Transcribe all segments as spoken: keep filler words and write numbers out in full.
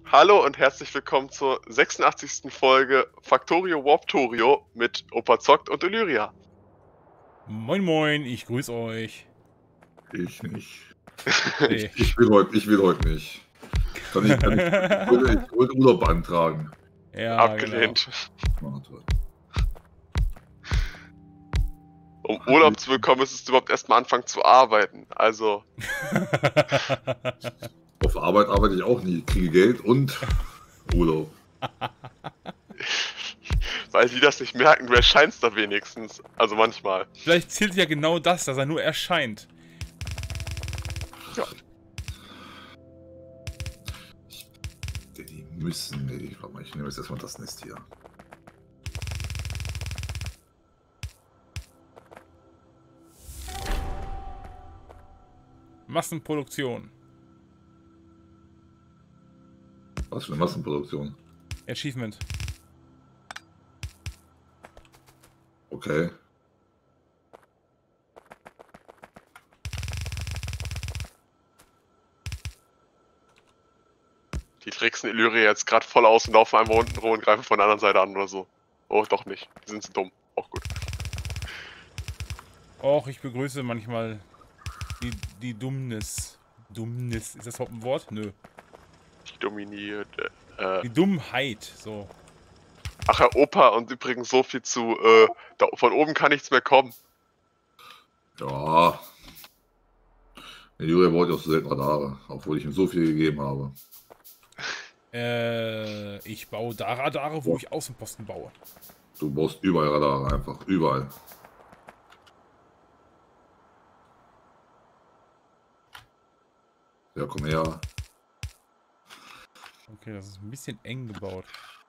Hallo und herzlich willkommen zur sechsundachtzigsten Folge Factorio Warptorio mit Opa Zockt und Illyria. Moin moin, ich grüße euch. Ich nicht. Nee. Ich, ich will heute, ich will heute nicht. Kann ich, kann ich, ich wollte, ich wollte Urlaub beantragen. Ja, Abgelehnt. Ah, toll. Um Urlaub zu bekommen, ist es überhaupt erstmal anfangen zu arbeiten. Also, Genau. Auf Arbeit arbeite ich auch nie. Ich kriege Geld und Urlaub. weil die das nicht merken, du erscheinst da wenigstens. Also manchmal. Vielleicht zählt ja genau das, dass er nur erscheint. Ja. Die müssen. Nee, warte mal, ich nehme jetzt erstmal das Nest hier. Massenproduktion. Was für eine Massenproduktion? Achievement. Okay. Die tricksen Illyria jetzt gerade voll aus und laufen einmal unten rum und greifen von der anderen Seite an oder so. Oh, doch nicht. Die sind so dumm. Auch gut. Och, ich begrüße manchmal die, die Dummnis. Dummnis. Ist das überhaupt ein Wort? Nö. Die dominiert. Äh, Die Dummheit. So. ach, Herr Opa, und übrigens so viel zu, äh, da, von oben kann nichts mehr kommen. Ja. Der Julia wollte auch so selten Radare, obwohl ich ihm so viel gegeben habe. Äh, ich baue da Radare, wo ich Außenposten baue. Du brauchst überall Radare, einfach. Überall. Ja, komm her. Okay, das ist ein bisschen eng gebaut.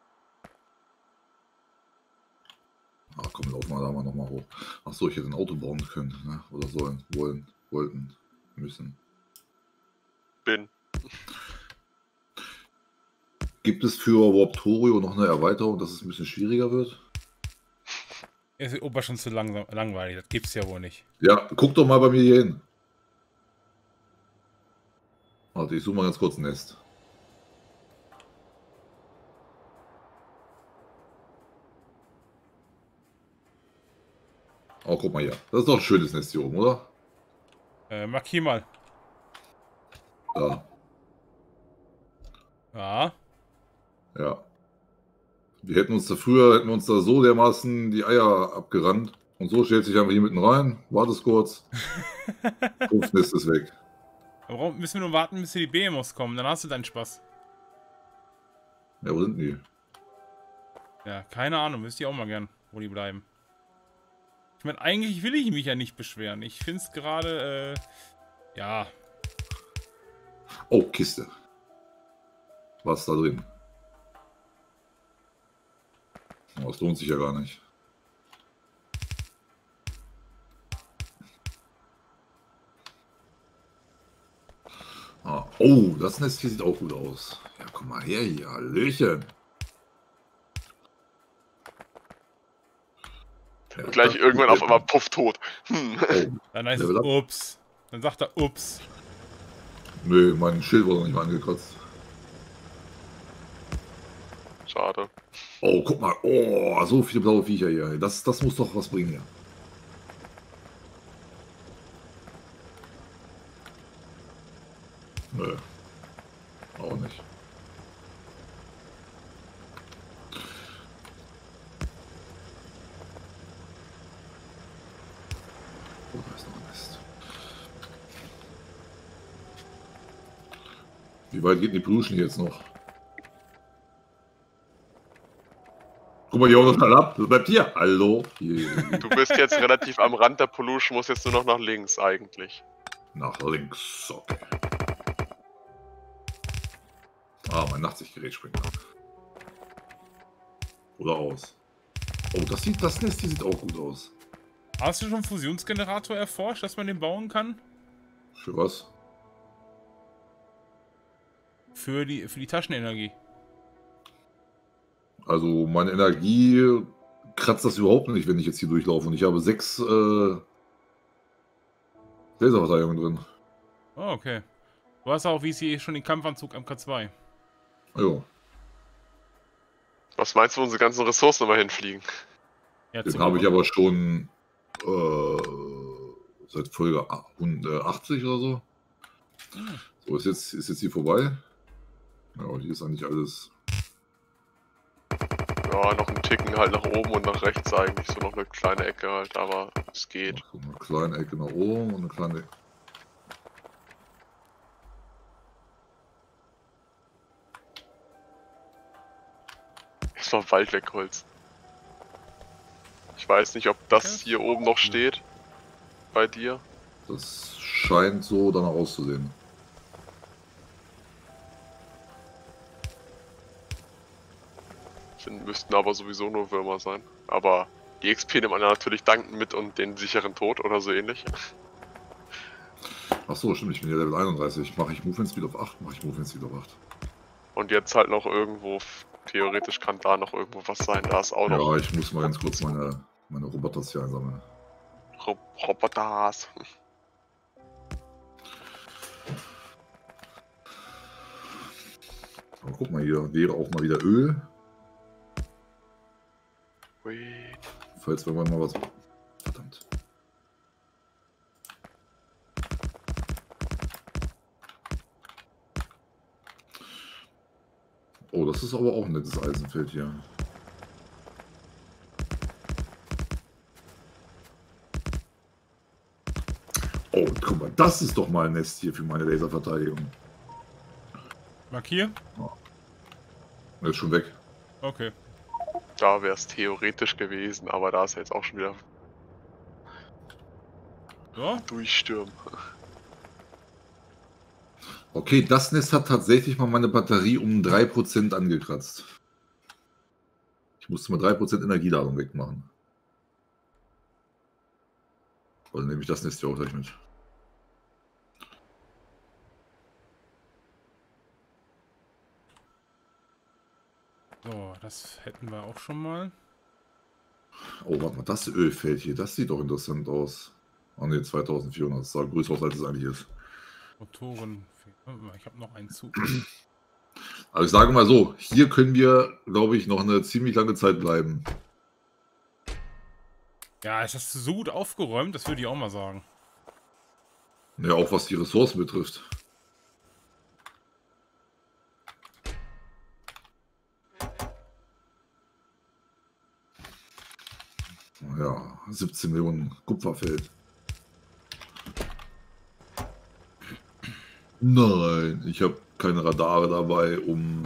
Ach komm, lauf mal da mal nochmal hoch. Achso, ich hätte ein Auto bauen können, ne? Oder sollen, wollen, wollten, müssen. Bin. Gibt es für Warptorio noch eine Erweiterung, dass es ein bisschen schwieriger wird? Ist die Opa schon zu langsam, langweilig. Das gibt's ja wohl nicht. Ja, guck doch mal bei mir hier hin. Warte, ich suche mal ganz kurz ein Nest. Oh, guck mal hier. Das ist doch ein schönes Nest hier oben, oder? Äh, markier mal. Da. Ja. Ja. Wir hätten uns da früher, hätten wir uns da so dermaßen die Eier abgerannt. Und so stellt sich einfach hier mitten rein, wartest kurz. Puff, Nest ist weg. Warum müssen wir nur warten, bis hier die B M Os kommen? Dann hast du deinen Spaß. Ja, wo sind die? Ja, keine Ahnung. Wüsste ich auch mal gern, wo die bleiben. Ich meine, eigentlich will ich mich ja nicht beschweren. Ich finde es gerade, äh, ja. Oh, Kiste. Was ist da drin? Oh, das lohnt sich ja gar nicht. Ah, oh, das Nest hier sieht auch gut aus. Ja, guck mal her hier. Hallöchen. Ja, Und gleich irgendwann auf einmal puff tot. Hm. Oh, Dann heißt es Level up. ups. Dann sagt er ups. nö, mein Schild wurde noch nicht mal angekratzt. Schade. Oh, guck mal. Oh, so viele blaue Viecher hier. Das, das muss doch was bringen hier. Nö. Auch nicht. Oh, da ist noch ein Nest. Wie weit geht die Pollution jetzt noch? Guck mal, hier auch noch schnell ab. Das bleibt hier. Hallo. Hier. Du bist jetzt relativ am Rand der Pollution, musst jetzt nur noch nach links eigentlich. Nach links. Okay. Ah, mein Nachtsichtgerät springt ab. Oder aus. Oh, das sieht, das Nest hier sieht auch gut aus. Hast du schon einen Fusionsgenerator erforscht, dass man den bauen kann? Für was? Für die, für die Taschenenergie. Also meine Energie kratzt das überhaupt nicht, wenn ich jetzt hier durchlaufe. Und ich habe sechs äh, Laserverteidigungen drin. Oh, okay. Du hast auch, wie es hier schon den Kampfanzug M K zwei. Jo, Was meinst du, wo unsere ganzen Ressourcen immer hinfliegen? Ja, den zum habe ich Glück. aber schon äh, seit Folge achtzig oder so. Hm. So, ist jetzt, ist jetzt hier vorbei. Ja, hier ist eigentlich alles. Ja, noch ein Ticken halt nach oben und nach rechts eigentlich. So noch eine kleine Ecke halt, aber es geht. So eine kleine Ecke nach oben und eine kleine. Erstmal Wald wegholzen. Ich weiß nicht, ob das hier oben noch steht. Bei dir. Das scheint so danach auszusehen. Sind, müssten aber sowieso nur Würmer sein. Aber die X P nimmt man ja natürlich danken mit und den sicheren Tod oder so ähnlich. Ach so, stimmt, ich bin ja Level einunddreißig. Mache ich Movement Speed auf acht? Mache ich Movement Speed auf acht. Und jetzt halt noch irgendwo, theoretisch kann da noch irgendwo was sein. Da ist auch noch Ja, ich muss mal ganz kurz meine, meine Roboters hier einsammeln. Rob Roboters. Aber guck mal, hier wäre auch mal wieder Öl. Ui. Falls wir mal was. Verdammt. Oh, das ist aber auch ein nettes Eisenfeld hier. Oh, guck mal, das ist doch mal ein Nest hier für meine Laserverteidigung. Markier? Er ist schon weg. Okay. Da wäre es theoretisch gewesen, aber da ist jetzt auch schon wieder So. durchstürmen. Okay, das Nest hat tatsächlich mal meine Batterie um drei Prozent angekratzt. Ich musste mal drei Prozent Energieladung wegmachen. Also nehme ich das Nest ja auch gleich mit. So, das hätten wir auch schon mal. Oh, warte mal, das Ölfeld hier, das sieht doch interessant aus. Oh ne, zweitausendvierhundert, das sah größer aus, als es eigentlich ist. Motoren. Ich habe noch einen Zug. Also ich sage mal so, hier können wir, glaube ich, noch eine ziemlich lange Zeit bleiben. Ja, ist das so gut aufgeräumt? Das würde ich auch mal sagen. Ja, auch was die Ressourcen betrifft. Ja, siebzehn Millionen Kupferfeld. Nein, ich habe keine Radare dabei, um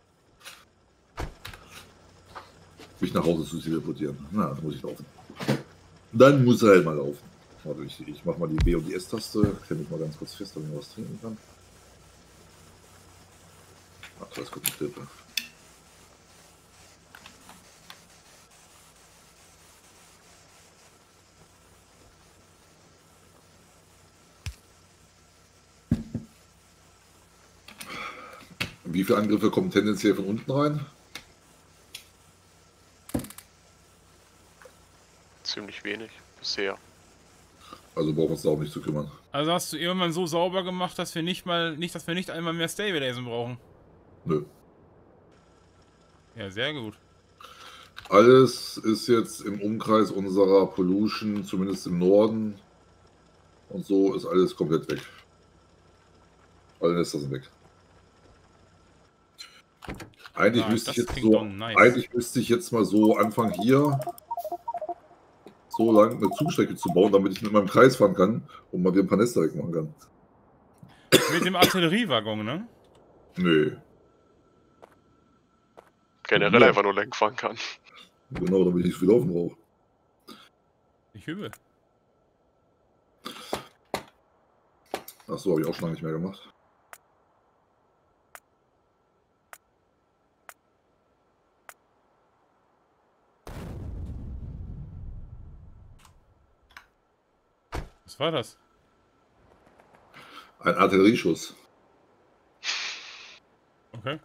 mich nach Hause zu teleportieren. Na, dann muss ich laufen. Dann muss er halt mal laufen. Warte, ich, ich mache mal die B und die S-Taste. Klemme mich mal ganz kurz fest, damit ich was trinken kann. Ach, das kommt nicht Hilfe. Wie viele Angriffe kommen tendenziell von unten rein? Ziemlich wenig bisher. Also brauchen wir uns darum nicht zu kümmern. Also hast du irgendwann so sauber gemacht, dass wir nicht mal, nicht, dass wir nicht einmal mehr Stabilization brauchen. Nö. Ja, sehr gut. Alles ist jetzt im Umkreis unserer Pollution, zumindest im Norden. Und so ist alles komplett weg. Alle Nester sind weg. Eigentlich Nice, müsste ich das jetzt klingt so, doch nice. eigentlich müsste ich jetzt mal so anfangen hier so lang eine Zugstrecke zu bauen, damit ich mit meinem Kreis fahren kann und mal wieder ein paar Nester wegmachen kann. Mit dem Artilleriewaggon, ne? Nö. Generell Ja. einfach nur lenk fahren kann. Genau, damit ich nicht so viel laufen brauche. Ich übe. Achso, habe ich auch schon lange nicht mehr gemacht. Was war das? Ein Artillerieschuss. Okay.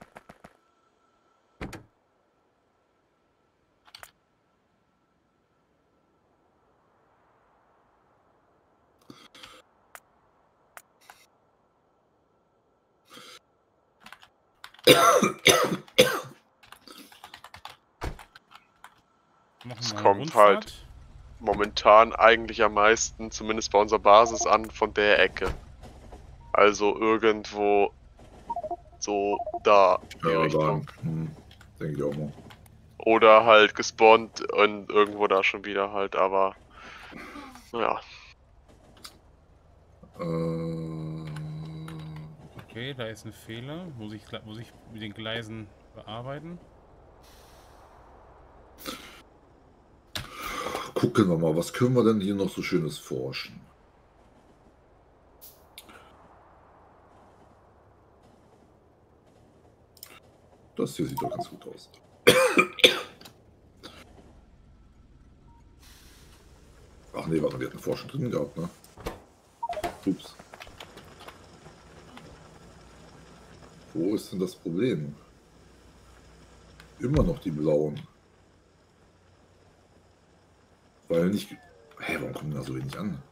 kommt halt momentan eigentlich am meisten, zumindest bei unserer Basis, an von der Ecke. Also irgendwo so da, die Ja, Richtung. da. Hm, denke ich auch mal. Oder halt gespawnt und irgendwo da schon wieder halt, aber naja. Äh, Okay, da ist ein Fehler. Muss ich, muss ich mit den Gleisen bearbeiten? gucken wir mal, was können wir denn hier noch so Schönes forschen? Das hier sieht doch ganz gut aus. Ach nee, warte, wir hatten Forschung drin gehabt, ne? Ups. Wo ist denn das Problem? Immer noch die blauen. Weil nicht... Hä, warum kommen da so wenig an?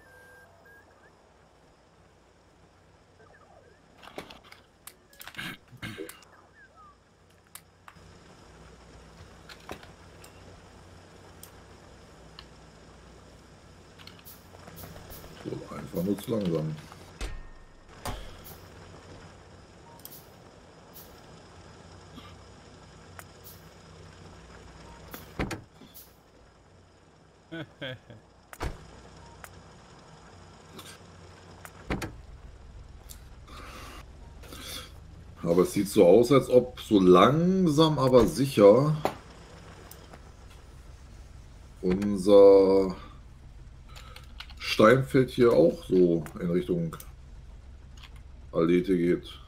So, einfach nur zu langsam. Aber es sieht so aus, als ob so langsam, aber sicher unser Steinfeld hier auch so in Richtung Alete geht.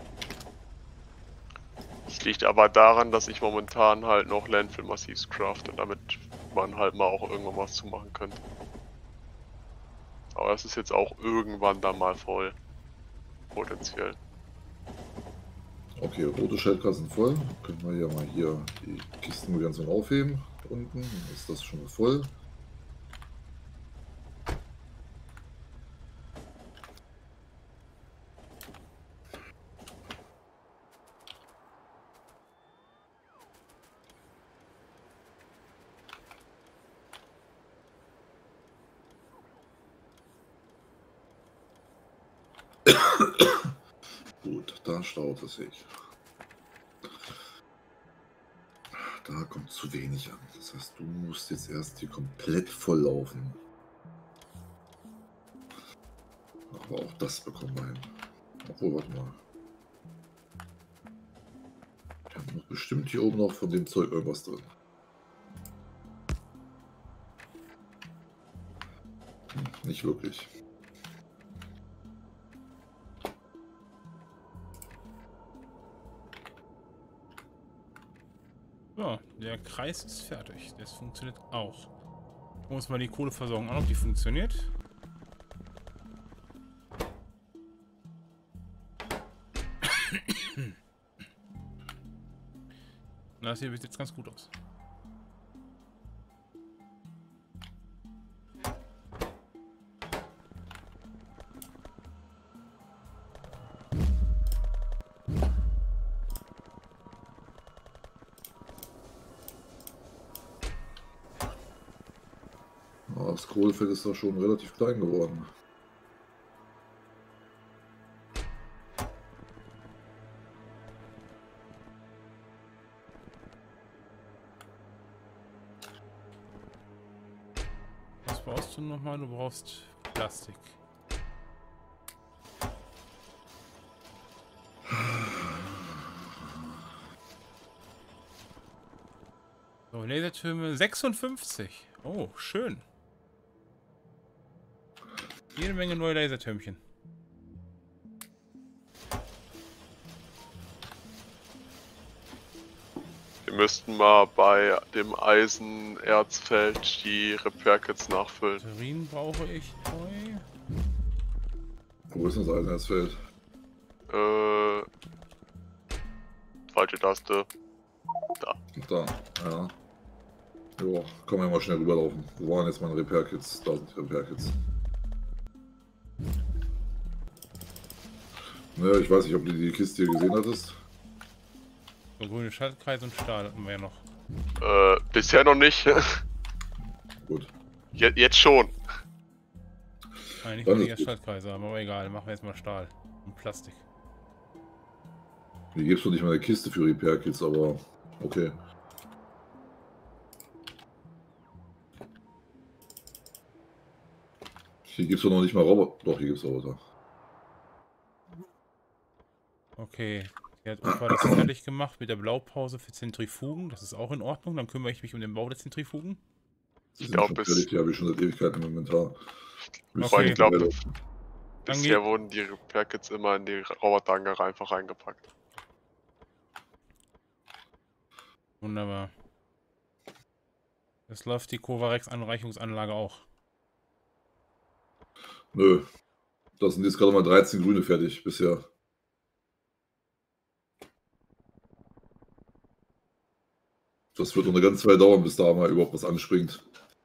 Es liegt aber daran, dass ich momentan halt noch Landfill-Massivs craft und damit man halt mal auch irgendwann was zumachen könnte. Aber es ist jetzt auch irgendwann dann mal voll. Potenziell. Okay, rote Schildkassen voll. Können wir ja mal hier die Kisten ganz aufheben. Unten ist das schon voll. Gut, da staut es sich. Da kommt zu wenig an. Das heißt, du musst jetzt erst hier komplett voll laufen. Aber auch das bekommen wir hin. Obwohl, warte mal. Wir haben noch bestimmt hier oben noch von dem Zeug irgendwas drin. Hm, nicht wirklich. So, der Kreis ist fertig. Das funktioniert auch. Gucken wir uns mal die Kohleversorgung an, ob die funktioniert. Na, das hier sieht jetzt ganz gut aus. Das Kohlefeld ist doch schon relativ klein geworden. Was brauchst du nochmal? Du brauchst Plastik. So, Lasertürme sechsundfünfzig. Oh, schön. Jede Menge neue Lasertürmchen. Wir müssten mal bei dem Eisenerzfeld die Repair-Kits nachfüllen. Batterien brauche ich neu. Wo ist das Eisenerzfeld? Äh. Falsche Taste. Da. Da, ja. Jo, können wir mal schnell rüberlaufen. Wo waren jetzt meine Repair-Kits? Da sind die Repair-Kits. Naja, ich weiß nicht, ob du die Kiste hier gesehen hattest. So, grüne Schaltkreis und Stahl hatten wir ja noch. Äh, bisher noch nicht. Gut. Je jetzt schon. Eigentlich Dann will ist ich erst gut. Schaltkreise, aber egal, machen wir jetzt mal Stahl und Plastik. Hier gibt es noch nicht mal eine Kiste für Repair-Kits, aber okay. Hier gibt es noch nicht mal Roboter. Doch, hier gibt es Roboter. Okay, hier hat Opa das fertig gemacht mit der Blaupause für Zentrifugen. Das ist auch in Ordnung. Dann kümmere ich mich um den Bau der Zentrifugen. Die Ich sind glaube, schon bis, fertig, die habe ich schon seit Ewigkeiten im Inventar. vor allem, Okay. ich glaube, Dann bisher geht- wurden die Repair-Kits immer in die Roboterhangar einfach reingepackt. Wunderbar. Es läuft die Kovarex-Anreichungsanlage auch. Nö. Das sind jetzt gerade mal dreizehn Grüne fertig bisher. Das wird noch eine ganze Weile dauern, bis da mal überhaupt was anspringt.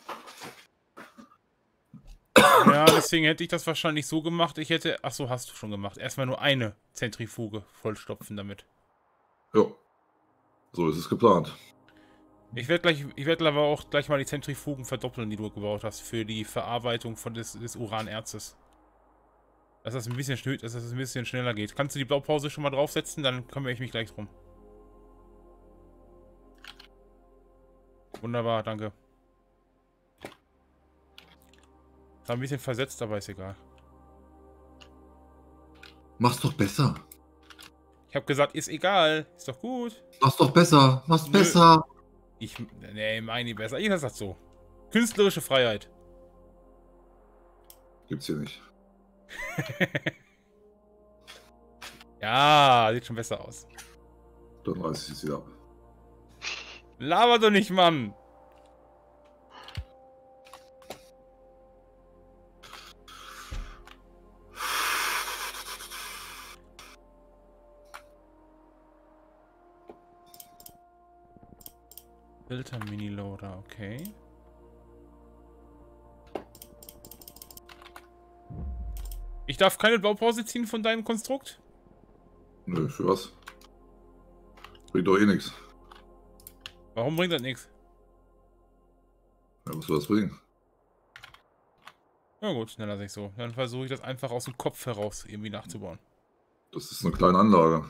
Ja, deswegen hätte ich das wahrscheinlich so gemacht. Ich hätte... Achso, hast du schon gemacht. Erstmal nur eine Zentrifuge vollstopfen damit. Ja. So ist es geplant. Ich werde gleich, ich werde aber auch gleich mal die Zentrifugen verdoppeln, die du gebaut hast, für die Verarbeitung von des, des Uranerzes. Dass das ein bisschen schnell, dass das ein bisschen schneller geht. Kannst du die Blaupause schon mal draufsetzen, dann kümmere ich mich gleich drum. Wunderbar, danke. War ein bisschen versetzt, aber ist egal. Mach's doch besser. Ich habe gesagt, ist egal. Ist doch gut. Mach's doch besser. Mach's Nö. besser. Ich, nee, meine ich besser. Ich sag so. Künstlerische Freiheit. Gibt's hier nicht. Ja, sieht schon besser aus. Dann reiß ich es wieder ab. Laber doch nicht, Mann. Filter Mini-Loader, okay. Ich darf keine Blaupause ziehen von deinem Konstrukt? Nö, für was? Bringt doch eh nichts. Warum bringt das nichts? Ja, was soll das bringen? Na gut, dann lasse ich so. Dann versuche ich das einfach aus dem Kopf heraus irgendwie nachzubauen. Das ist eine kleine Anlage.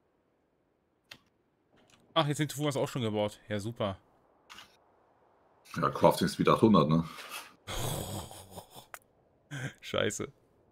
Ach, jetzt sind die Fugas auch schon gebaut. Ja, super. Ja, Crafting Speed achthundert, ne? Scheiße.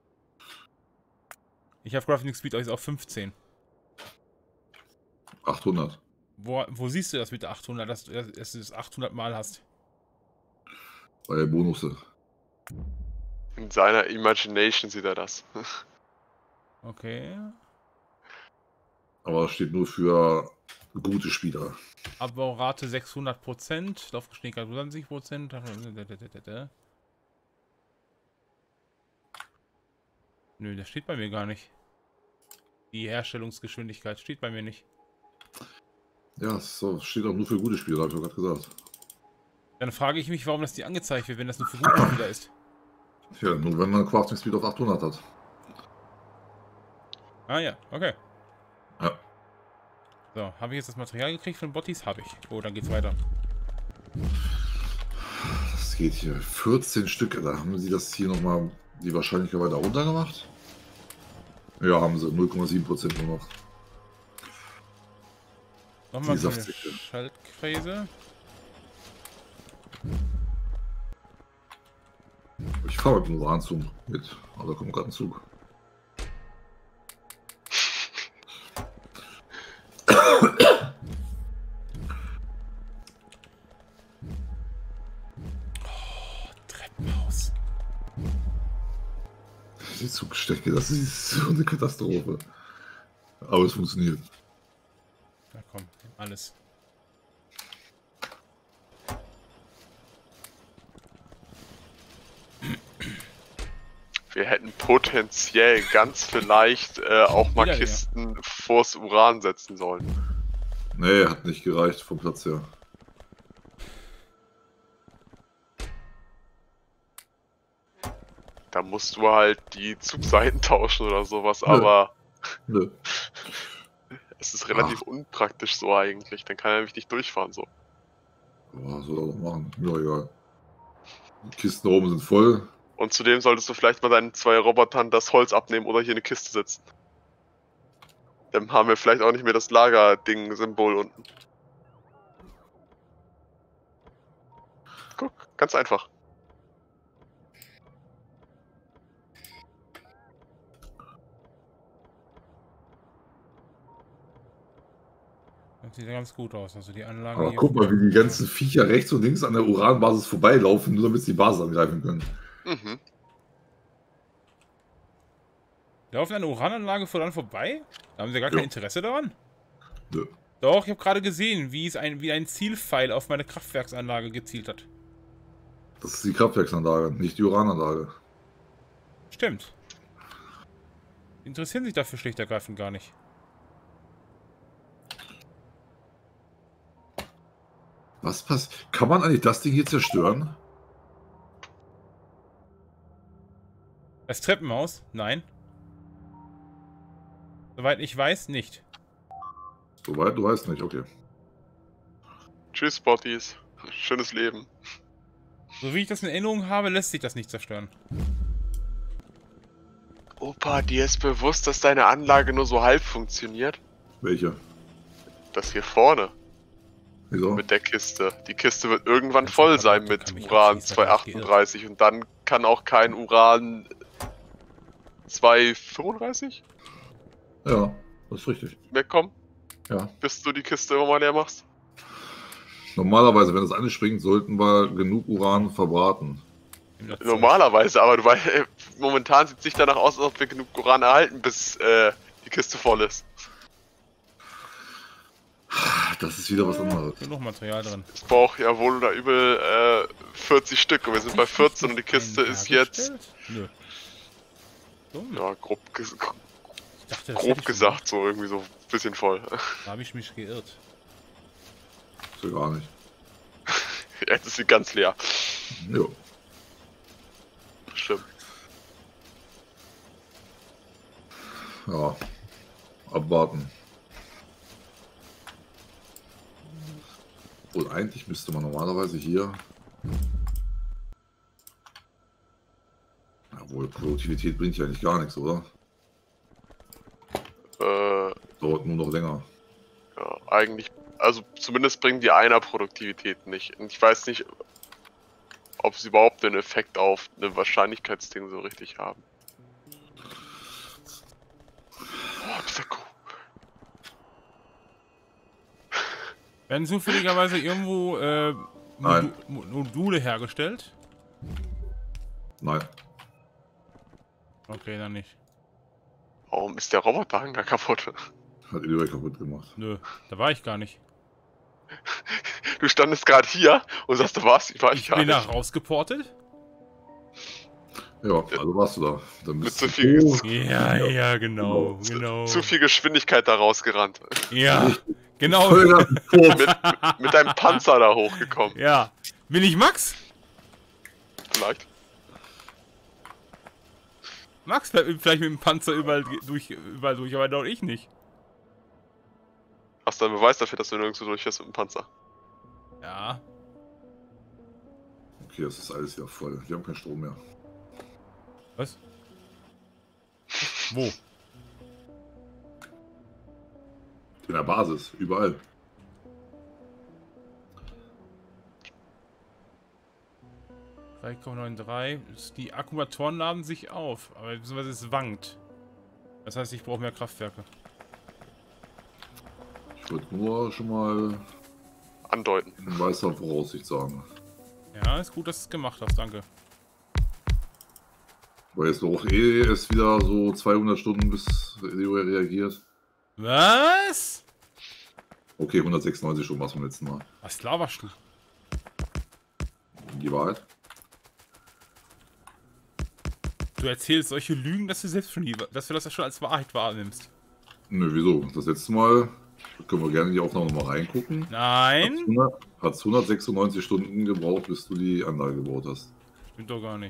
Ich habe Crafting Speed euch auf fünfzehn. achthundert. Wo, wo siehst du das mit der achthundert, dass, du- dass du das achthundert Mal hast? Bei der Bonusse. In seiner Imagination sieht er das. Okay. Aber das steht nur für gute Spieler. Abbaurate sechshundert Prozent. Laufgeschwindigkeit zwanzig Prozent. Nö, das steht bei mir gar nicht. Die Herstellungsgeschwindigkeit steht bei mir nicht. Ja, das so, steht auch nur für gute Spieler, habe ich doch gerade gesagt. Dann frage ich mich, warum das die angezeigt wird, wenn das nur für gute Spieler ist. Ja, nur wenn man Crafting Speed auf achthundert hat. Ah ja, okay. Ja. So, habe ich jetzt das Material gekriegt von Bottis? Habe ich. Oh, dann geht's weiter. Das geht hier. vierzehn Stück. Da haben sie das hier nochmal die Wahrscheinlichkeit weiter runter gemacht. Ja, haben sie. null Komma sieben Prozent nur noch. Nochmal Die eine Saftsäcke. Schaltfräse. Ich fahre mit dem Uranzug mit. Aber da kommt gerade ein Zug. Treppenhaus. Die Zugstrecke, das ist so eine Katastrophe. Aber es funktioniert. Na komm, alles. Wir hätten potenziell ganz vielleicht äh, auch mal Wieder leer. Kisten vors Uran setzen sollen. Nee, hat nicht gereicht vom Platz her. Da musst du halt die Zugseiten tauschen oder sowas, Nö. aber Nö. es ist relativ unpraktisch so eigentlich. Dann kann er nämlich nicht durchfahren so. Boah, soll er doch machen. Mir doch egal. Die Kisten oben sind voll. Und zudem solltest du vielleicht mal deinen zwei Robotern das Holz abnehmen oder hier eine Kiste setzen. Dann haben wir vielleicht auch nicht mehr das Lager-Ding-Symbol unten. Guck, ganz einfach. Das sieht ja ganz gut aus. Also die Anlage Aber hier. guck mal, wie die ganzen Viecher rechts und links an der Uranbasis vorbeilaufen, nur damit sie die Basis angreifen können. Mhm. Laufen an der Urananlage voran vorbei? Da haben sie gar kein Ja. Interesse daran? Nö. Doch, ich habe gerade gesehen, wie es ein, wie ein Zielpfeil auf meine Kraftwerksanlage gezielt hat. Das ist die Kraftwerksanlage, nicht die Urananlage. Stimmt. Die interessieren sich dafür schlicht ergreifend gar nicht. Was passiert? Kann man eigentlich das Ding hier zerstören? Das Treppenhaus? Nein. Soweit ich weiß, nicht. Soweit, du weißt nicht, okay. Tschüss, Botties. Schönes Leben. So wie ich das in Erinnerung habe, lässt sich das nicht zerstören. Opa, dir ist bewusst, dass deine Anlage nur so halb funktioniert? Welche? Das hier vorne. Wieso? Mit der Kiste. Die Kiste wird irgendwann Das voll ist sein aber- mit kann mich Uran abschließen, da hab ich zweihundertachtunddreißig und dann kann auch kein Uran zweihundertfünfunddreißig Ja, das ist richtig. mehr kommen, Ja. bis du die Kiste immer mal leer machst. Normalerweise, wenn es anspringt, sollten wir genug Uran verbraten. Normalerweise, aber du weißt, äh, momentan sieht es nicht danach aus, als ob wir genug Uran erhalten, bis äh, die Kiste voll ist. Das ist wieder was anderes. Da ist noch Material drin. Ich brauche ja wohl oder übel äh, vierzig Stück und wir sind bei vierzehn und die Kiste ist jetzt, Nö. So, ja, grob, ges ich dachte, das hätte grob ich gesagt, so irgendwie so ein bisschen voll. schon. Da habe ich mich geirrt. So gar nicht. Jetzt ist sie ganz leer. Jo. Stimmt. Ja. Abwarten. Obwohl, eigentlich müsste man normalerweise hier... Obwohl, Produktivität bringt ja eigentlich gar nichts, oder? Äh, Dauert nur noch länger. ja, eigentlich, also zumindest bringen die einer Produktivität nicht. Und ich weiß nicht, ob sie überhaupt einen Effekt auf eine Wahrscheinlichkeitsding so richtig haben. Oh, dieser Kuh. Werden zufälligerweise irgendwo äh, Nein. Modu Module hergestellt? Nein. Okay, dann nicht. Warum ist der Roboterhanger kaputt? Hat Illuray kaputt gemacht. Nö, da war ich gar nicht. Du standest gerade hier und sagst, du warst, ich war ich Ich gar bin da nicht. rausgeportet? Ja, also warst du da. Dann Mit bist so du viel, hoch. zu, Ja, ja, genau, zu, genau. zu viel Geschwindigkeit da rausgerannt. Ja, genau. Vollgas vor. mit, mit deinem Panzer da hochgekommen. Ja. Bin ich Max? Vielleicht. Max bleibt vielleicht mit dem Panzer überall durch, überall durch, aber doch ich nicht. Hast du einen Beweis dafür, dass du nirgendwo durchfährst mit dem Panzer? Ja. Okay, das ist alles wieder voll. Wir haben keinen Strom mehr. Was? Wo? In der Basis, überall. drei Komma dreiundneunzig. Die Akkumulatoren laden sich auf, aber beziehungsweise es wankt. Das heißt, ich brauche mehr Kraftwerke. Ich würde nur schon mal Andeuten. in weißer Voraussicht sagen. Ja, ist gut, dass du es gemacht hast, danke. Weil jetzt doch eh erst wieder so zweihundert Stunden bis Illuray reagiert. Was? Okay, hundertsechsundneunzig Stunden war es beim letzten Mal. Was laberst du? Die Wahrheit? Du erzählst solche Lügen, dass du selbst schon die, dass du das ja schon als Wahrheit wahrnimmst. Nö, wieso? Das letzte Mal können wir gerne in die Aufnahme nochmal reingucken. Nein? Hat es hundertsechsundneunzig Stunden gebraucht, bis du die Anlage gebaut hast. Stimmt doch gar nicht.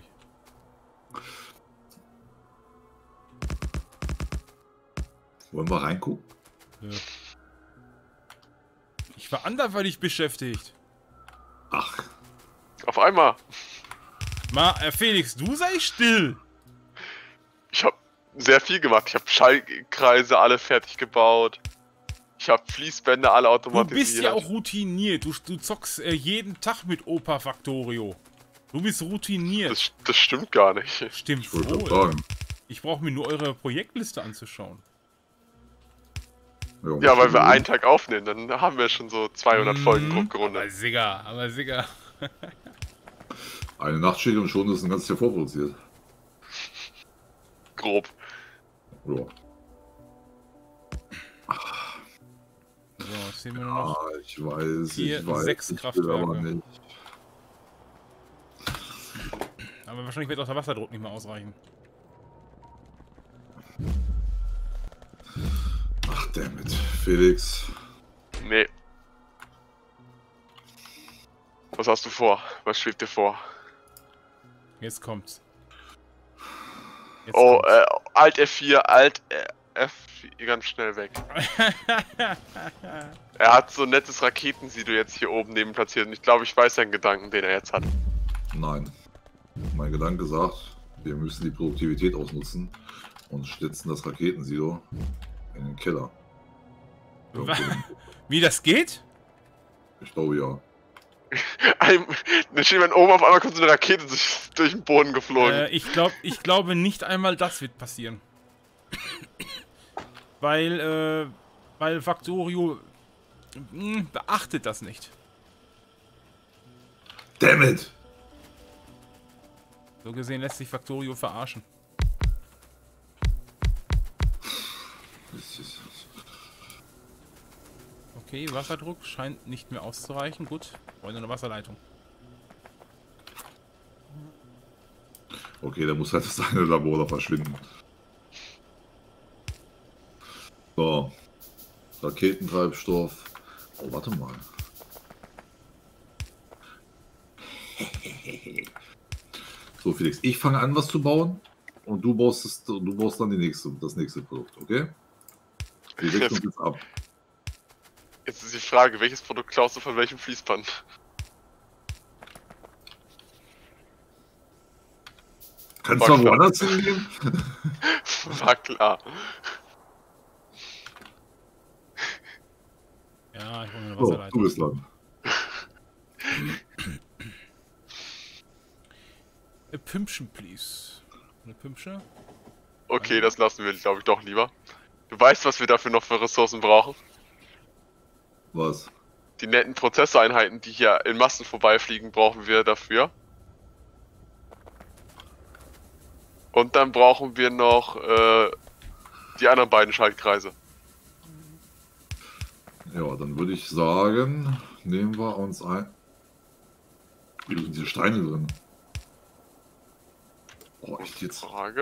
Wollen wir reingucken? Ja. Ich war anderweitig beschäftigt. Ach, Auf einmal. Ma, äh, Felix, du sei still. Ich habe sehr viel gemacht. Ich habe Schaltkreise alle fertig gebaut. Ich habe Fließbänder alle Du automatisiert. bist ja auch routiniert. Du, du zockst äh, jeden Tag mit Opa Factorio. Du bist routiniert. Das, das stimmt gar nicht. Stimmt Ich wollte wohl. sagen. Ich brauche mir nur eure Projektliste anzuschauen. Ja, weil wir einen Tag aufnehmen, dann haben wir schon so zweihundert Folgen Mhm. gerundet. Aber Sigga, aber Sigga. Eine Nachtschicht und schon ist ein ganzes Jahr vorproduziert. Grob. Ja. So, jetzt sehen wir nur noch. Ah, ich weiß, Vier, ich weiß. sechs ich will aber Kraftwerke. nicht. Aber wahrscheinlich wird auch der Wasserdruck nicht mehr ausreichen. Ach, dammit. Felix. Nee. Was hast du vor? Was schwebt dir vor? Jetzt kommt's. Jetzt Oh, kommt's. äh, Alt F vier, Alt äh, F vier, ganz schnell weg. Er hat so ein nettes Raketensilo jetzt hier oben neben platziert und ich glaube, ich weiß seinen Gedanken, den er jetzt hat. Nein. Mein Gedanke sagt, wir müssen die Produktivität ausnutzen und stützen das Raketensilo in den Keller. Wa- Wie das geht? Ich glaube ja. Ein, dann steht man oben, auf einmal kommt so eine Rakete durch, durch den Boden geflogen. Äh, ich, glaub, ich glaube, nicht einmal das wird passieren. Weil, äh, weil Factorio mh, beachtet das nicht. Dammit! So gesehen lässt sich Factorio verarschen. Okay, Wasserdruck scheint nicht mehr auszureichen. Gut, wollen wir eine Wasserleitung. Okay, da muss halt das eine Labor da verschwinden. So. Raketentreibstoff. Oh, warte mal. So, Felix, ich fange an, was zu bauen. Und du baust, das, du baust dann die nächste, das nächste Produkt, okay? Wir wechseln uns jetzt ab. Jetzt ist die Frage, welches Produkt klaust du von welchem Fließband? Kannst du War mal klar. woanders hingehen? War klar. Ja, ich hole mir eine So, du Wasserleitung. bist dran. A Pümpchen, please. Eine Pümpsche? Okay, das lassen wir, glaube ich, doch lieber. Du weißt, was wir dafür noch für Ressourcen brauchen? Was? Die netten Prozessoreinheiten, die hier in Massen vorbeifliegen, brauchen wir dafür. Und dann brauchen wir noch äh, die anderen beiden Schaltkreise. Ja, dann würde ich sagen, nehmen wir uns ein. Wie sind diese Steine drin? Oh, echt jetzt? Frage?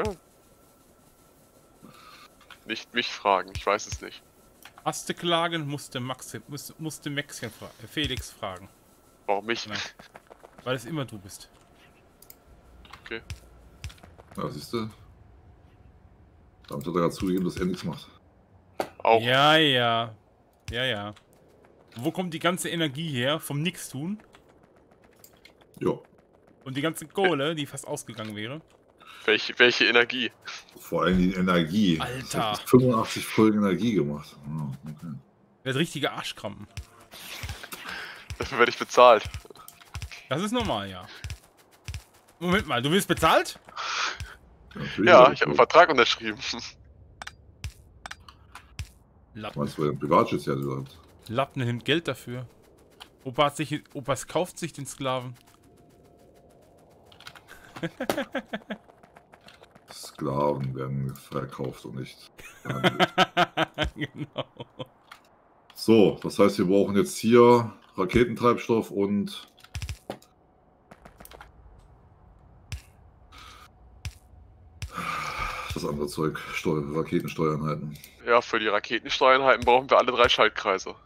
Nicht mich fragen, ich weiß es nicht. Hast du klagen, musste Max, musste, musste Maxchen fra äh, Felix fragen. Warum mich? Nein. Weil es immer du bist. Okay. Ja, siehst du? Damit hat er gerade zugegeben, dass er nichts macht. Auch. Ja, ja. Ja, ja. Wo kommt die ganze Energie her? Vom Nix-Tun? Ja, Und die ganze Kohle, die fast ausgegangen wäre? Welche, welche Energie? vor allem die Energie. Alter. Das hat fünfundachtzig Folgen Energie gemacht. Oh, okay. Der hat richtige Arschkrampen. Dafür werde ich bezahlt. Das ist normal, ja. Moment mal, du wirst bezahlt? Natürlich Ja, hat ich habe einen er- Vertrag unterschrieben. Lappen. Meinst du, weil er Privatjet ja gesagt? Lappen nimmt Geld dafür. Opa, hat sich, Opa kauft sich den Sklaven. Sklaven werden verkauft und nicht gehandelt. Genau. So, das heißt, wir brauchen jetzt hier Raketentreibstoff und das andere Zeug, Steu Raketensteuereinheiten. Ja, für die Raketensteuereinheiten brauchen wir alle drei Schaltkreise.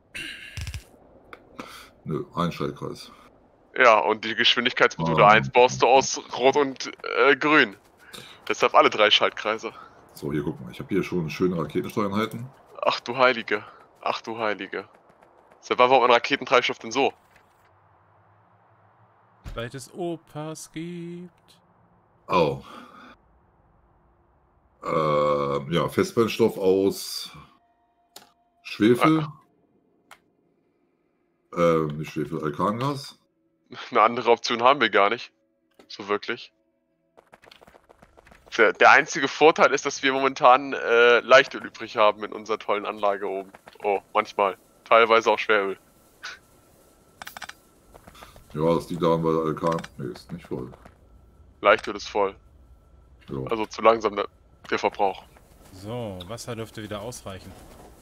Nö, ein Schaltkreis. Ja, und die Geschwindigkeitsmodule Ah. eins baust du aus Rot und äh, Grün. Deshalb alle drei Schaltkreise. So, hier guck mal, ich habe hier schon schöne Raketensteuereinheiten. Ach du Heilige. Ach du Heilige. Deshalb war überhaupt ein Raketentreibstoff denn so? seit es Opas gibt. Oh. Äh, ja, Festbrennstoff aus Schwefel. Äh, nicht Schwefel, Alkangas. Eine andere Option haben wir gar nicht. So wirklich. Der, der einzige Vorteil ist, dass wir momentan äh, Leichtöl übrig haben in unserer tollen Anlage oben. Oh, manchmal. Teilweise auch Schweröl. Ja, das liegt daran, weil der Alkan... Nee, ist nicht voll. Leichtöl ist voll. Ja. Also zu langsam der, der Verbrauch. So, Wasser dürfte wieder ausreichen.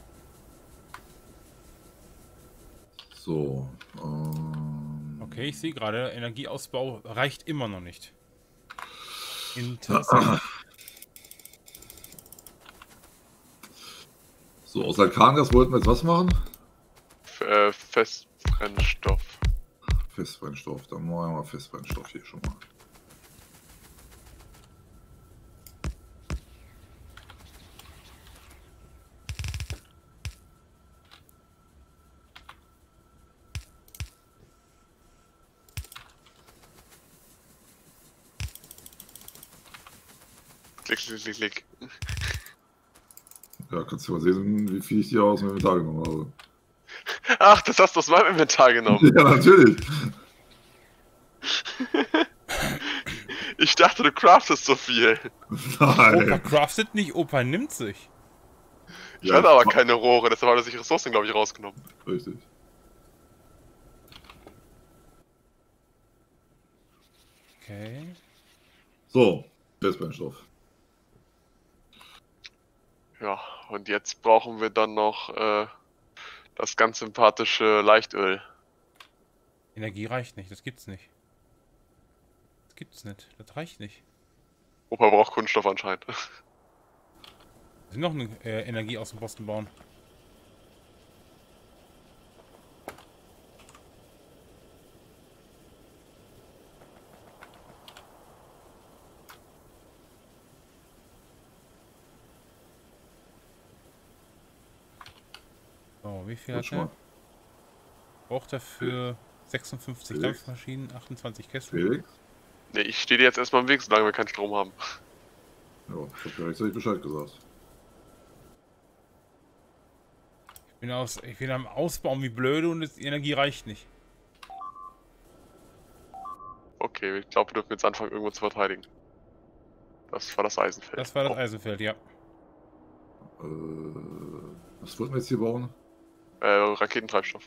So. Ähm, Okay, ich sehe gerade, Energieausbau reicht immer noch nicht. Interessant. So, aus Alkangas wollten wir jetzt was machen? F äh, Festbrennstoff. Festbrennstoff. Dann machen wir mal Festbrennstoff hier schon mal. Klick, klick, klick, klick. Ja, kannst du mal sehen, wie viel ich dir aus dem Inventar genommen habe. Ach, das hast du aus meinem Inventar genommen. Ja, natürlich. Ich dachte, du craftest so viel. Opa Nein. craftet nicht, Opa nimmt sich. Ich Ja, hatte aber ich- keine Rohre, deshalb hat er sich Ressourcen, glaube ich, rausgenommen. Richtig. Okay. So, Festbrennstoff. Ja, und jetzt brauchen wir dann noch äh, das ganz sympathische Leichtöl. Energie reicht nicht, das gibt's nicht. Das gibt's nicht, das reicht nicht. Opa braucht Kunststoff anscheinend. Wir sind noch eine äh, Energie aus dem Posten bauen. So, wie viel Gut, hat schon er? mal. Braucht er für sechsundfünfzig Felix. Dampfmaschinen, achtundzwanzig Kessel? Felix? Ne, ich stehe dir jetzt erstmal im Weg, solange wir keinen Strom haben. Ja, ich hab ja rechtzeitig Bescheid gesagt. Ich bin, aus, ich bin am Ausbauen wie blöde und die Energie reicht nicht. Okay, ich glaube, wir dürfen jetzt anfangen, irgendwo zu verteidigen. Das war das Eisenfeld. Das war das Oh, Eisenfeld, ja. Äh, was wollten wir jetzt hier bauen? äh, Raketentreibstoff.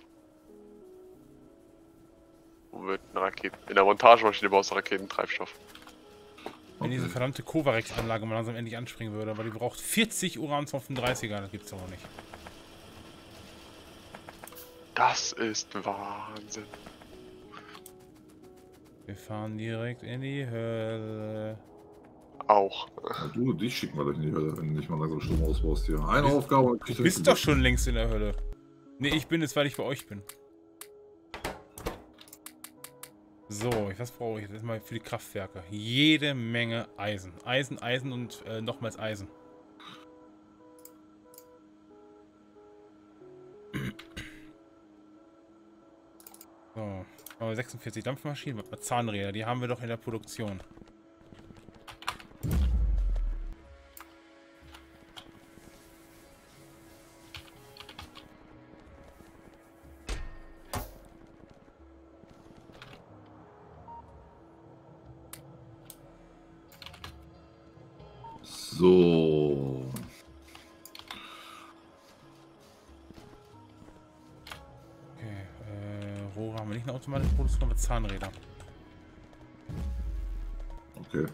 Wo wird eine Rakete? In der Montagemaschine baust du Raketentreibstoff. Wenn diese Okay. verdammte Kovarex-Anlage mal langsam endlich anspringen würde, aber die braucht vierzig Uran zweiunddreißiger, das gibt's doch noch nicht. Das ist Wahnsinn. Wir fahren direkt in die Hölle. Auch. Ja, du, dich schicken wir gleich in die Hölle, wenn du nicht mal langsam Strom ausbaust hier. Eine Bist- Aufgabe und Du bist doch schon längst in der Hölle. Nee, ich bin es, weil ich bei euch bin. So, ich- was brauche ich jetzt mal für die Kraftwerke? Jede Menge Eisen. Eisen, Eisen und äh, nochmals Eisen. So, haben wir sechsundvierzig Dampfmaschinen, warte mal, Zahnräder, die haben wir doch in der Produktion. So. Okay, äh, Rohre haben wir nicht eine automatische Produktion, aber Zahnräder. Okay.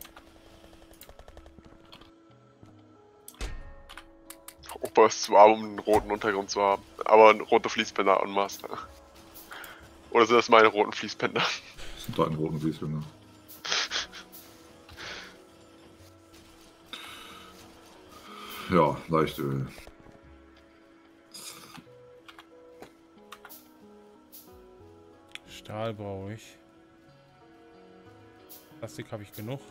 Opa ist zu arm, um einen roten Untergrund zu haben. Aber rote Fließbänder en masse. Oder sind das meine roten Fließbänder? Das sind deine roten Fließbänder. Ja, Leichtöl. Stahl brauche ich. Plastik habe ich genug.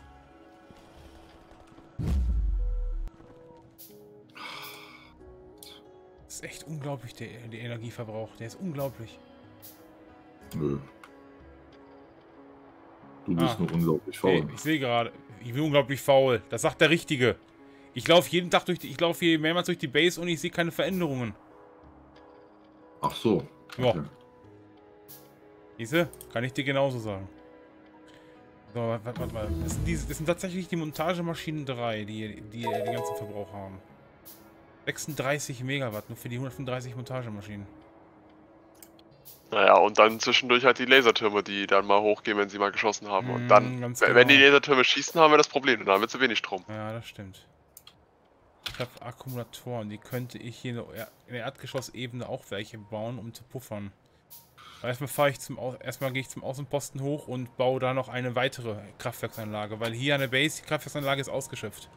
Das ist echt unglaublich, der, der Energieverbrauch. Der ist unglaublich. Nö. Du bist Ah. nur unglaublich Okay, faul. ich sehe gerade, ich bin unglaublich faul. Das sagt der Richtige. Ich laufe jeden Tag durch die, ich laufe hier mehrmals durch die Base und ich sehe keine Veränderungen. Ach so. Ja. Okay. Siehste? Kann ich dir genauso sagen. So, warte, warte mal. Das sind, die, das sind tatsächlich die Montagemaschinen drei, die, die den ganzen Verbrauch haben. sechsunddreißig Megawatt, nur für die hundertfünfunddreißig Montagemaschinen. Naja, und dann zwischendurch halt die Lasertürme, die dann mal hochgehen, wenn sie mal geschossen haben. Und Mm, dann, ganz wenn wenn die genau. Lasertürme schießen, haben wir das Problem. Dann haben wir zu wenig Strom. Ja, das stimmt. Ich habe Akkumulatoren, die könnte ich hier in der Erdgeschossebene auch welche bauen, um zu puffern. Aber erstmal fahre ich zum Au erstmal gehe ich zum Außenposten hoch und baue da noch eine weitere Kraftwerksanlage, weil hier an der Base die Kraftwerksanlage ist ausgeschöpft.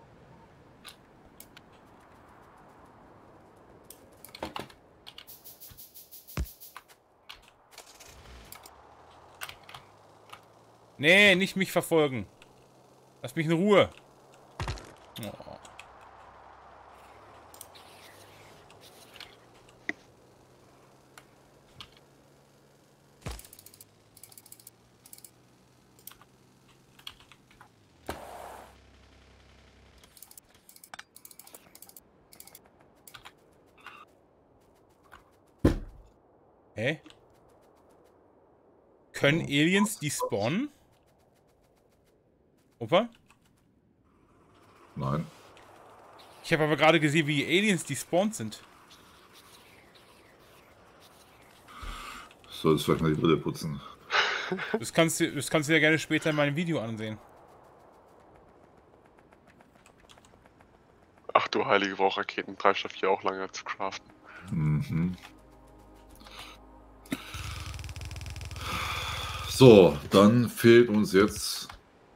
Nee, nicht mich verfolgen. Lass mich in Ruhe. Oh. Hä? Können Aliens despawnen? Opa? Nein. Ich habe aber gerade gesehen, wie Aliens despawned sind. Solltest vielleicht mal die Brille putzen. Das kannst du, das kannst du ja gerne später in meinem Video ansehen. Ach du heilige Brauch, Raketentreibstoff hier auch lange zu craften. Mhm. So, dann fehlt uns jetzt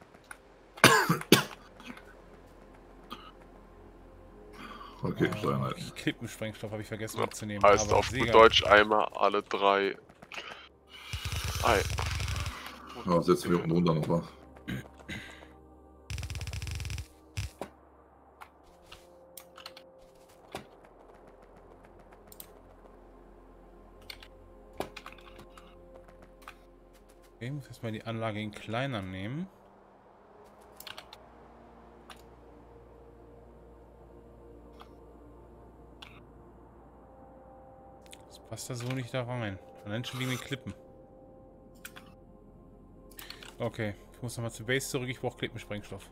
Raketensteinheiten. Oh, Klippensprengstoff habe ich vergessen Ja, mitzunehmen. heißt aber auf sehr gut geil. Deutsch einmal alle drei. Ei. Ja, setzen wir unten runter noch mal. Okay, ich muss erstmal die Anlage in kleiner nehmen. Das passt da so nicht da rein. Allein schon wegen den Klippen. Okay, ich muss nochmal zur Base zurück. Ich brauche Klippensprengstoff.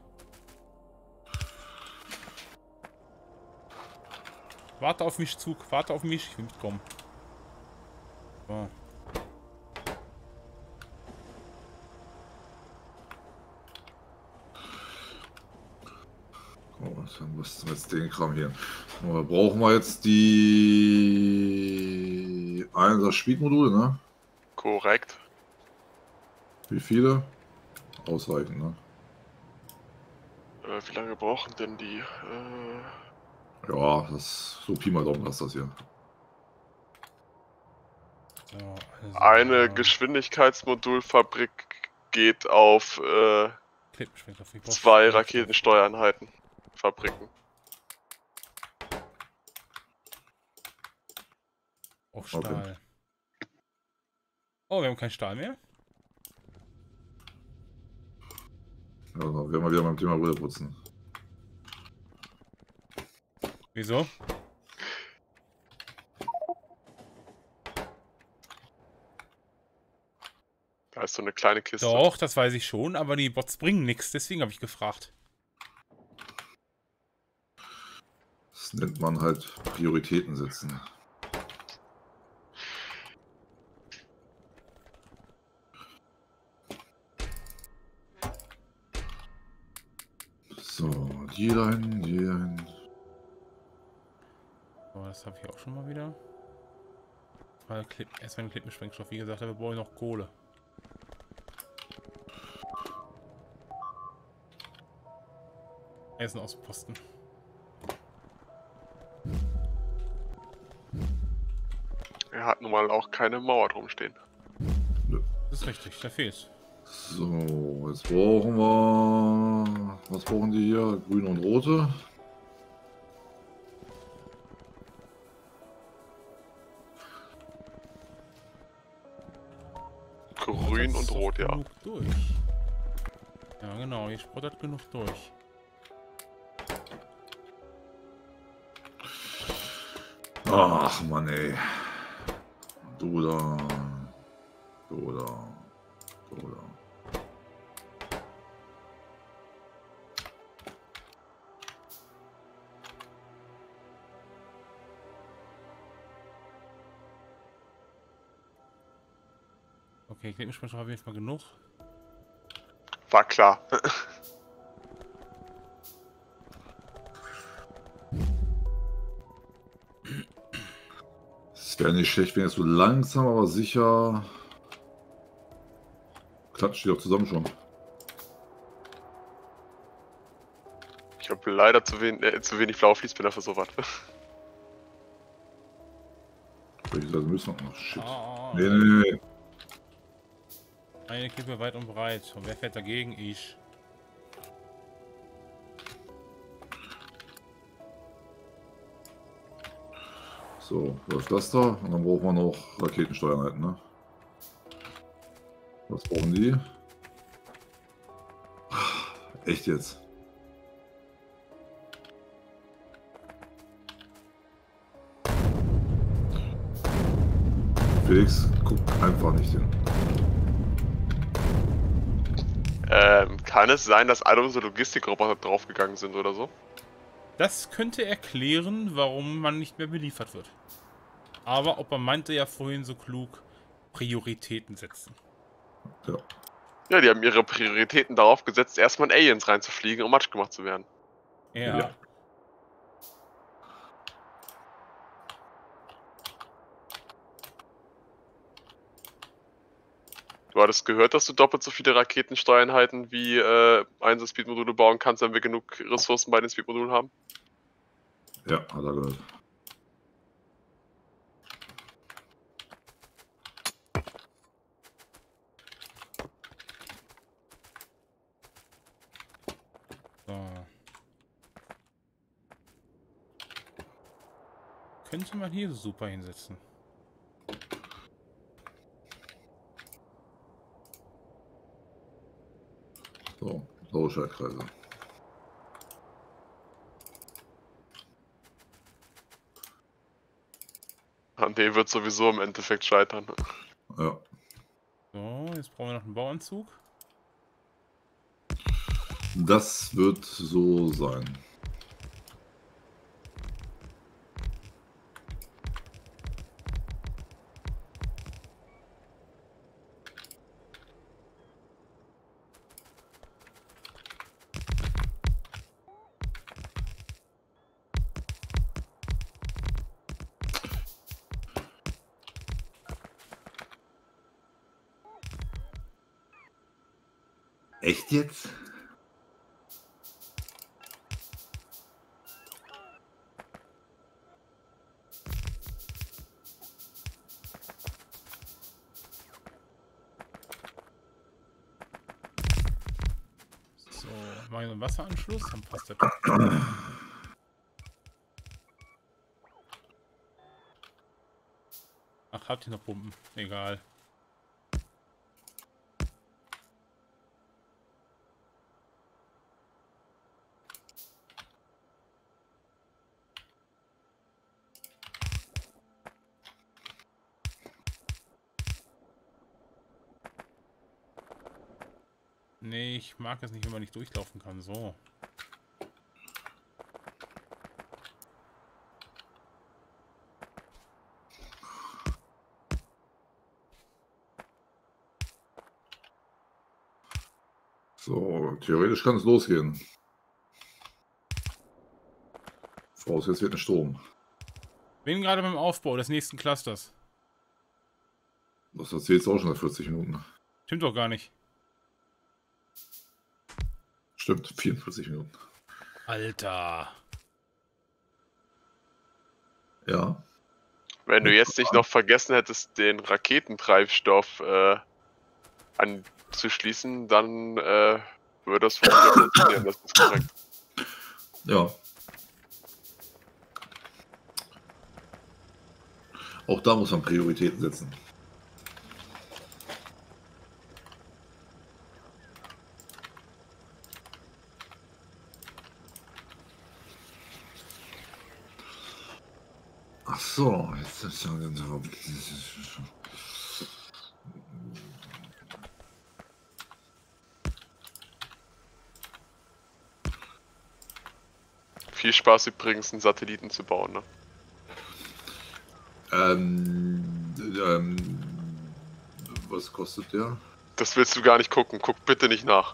Warte auf mich, Zug. Warte auf mich. Ich will mitkommen. So. Oh, was haben wir jetzt den Kram hier? So, brauchen wir jetzt die einser Speedmodule, ne? Korrekt. Wie viele? Ausreichend, ne? Äh, wie lange brauchen denn die? Äh, Ja, das so Pi mal Daumen passt das hier. So, also, eine Geschwindigkeitsmodulfabrik geht auf äh, Klippensprengstoff. Ich brauch zwei Sprengstoff. Raketensteuereinheiten. Fabriken. Auch Stahl. Okay. Oh, wir haben keinen Stahl mehr? Ja, dann werden wir wieder beim Thema Brille putzen. Wieso? Da ist so eine kleine Kiste. Doch, das weiß ich schon, aber die Bots bringen nichts, deswegen habe ich gefragt. Das nennt man halt Prioritäten setzen. So, die dahin, die dahin. So, das habe ich auch schon mal wieder. Mal Klipp, erstmal einen Klippensprengstoff. Wie gesagt, aber wir brauchen noch Kohle. Essen aus dem Posten. Er hat nun mal auch keine Mauer drum stehen. Das ist richtig, da fehlt's. So, jetzt brauchen wir. Was brauchen die hier? Grün und rote. Grün und rot, ja. Genug durch. Ja, genau, hier sprottert genug durch. Ach, Mann, ey. Du da. Du da. Du da. Okay, Klebenspeicher habe ich jetzt mal genug. War klar. Es wäre nicht schlecht, wenn jetzt so langsam, aber sicher. Klatscht die doch zusammen schon. Ich habe leider zu wenig, äh, zu wenig blaue Fließbänder für sowas. Welche Seite müssen wir noch? Shit. Ah, Nee, nee, nee. eine Kippe weit und breit. Und wer fährt dagegen? Ich. So, läuft das da? Und dann brauchen wir noch Raketensteuereinheiten, ne? Was brauchen die? Echt jetzt? Felix, guck einfach nicht hin. Ähm, kann es sein, dass alle unsere Logistikroboter draufgegangen sind oder so? Das könnte erklären, warum man nicht mehr beliefert wird. Aber Opa meinte ja vorhin so klug, Prioritäten setzen. Ja. Ja, die haben ihre Prioritäten darauf gesetzt, erstmal in Aliens reinzufliegen, um Matsch gemacht zu werden. Ja. Ja. Du hattest gehört, dass du doppelt so viele Raketensteuereinheiten wie äh, Einser-Speed-Module bauen kannst, wenn wir genug Ressourcen bei den Speed-Modulen haben? Ja, hat er gehört. So. Könnte man hier super hinsetzen. So, blaue Schaltkreise. An dem wird sowieso im Endeffekt scheitern. Ja. So, jetzt brauchen wir noch einen Bauanzug. Das wird so sein. Echt jetzt? So, machen wir einen Wasseranschluss, dann passt der. Ach, habt ihr noch Pumpen? Egal. Nee, ich mag es nicht, wenn man nicht durchlaufen kann. So. So, theoretisch kann es losgehen. Vorausgesetzt wird ein Strom. Bin gerade beim Aufbau des nächsten Clusters. Das erzählt auch schon seit vierzig Minuten. Stimmt doch gar nicht. Stimmt, vierundvierzig Minuten. Alter. Ja. Wenn du jetzt nicht noch vergessen hättest, den Raketentreibstoff äh, anzuschließen, dann äh, würde das funktionieren, das ist korrekt. Ja. Auch da muss man Prioritäten setzen. So, jetzt ist ja genau. Viel Spaß übrigens, einen Satelliten zu bauen, ne? Ähm, ähm, was kostet der? Das willst du gar nicht gucken. Guck bitte nicht nach.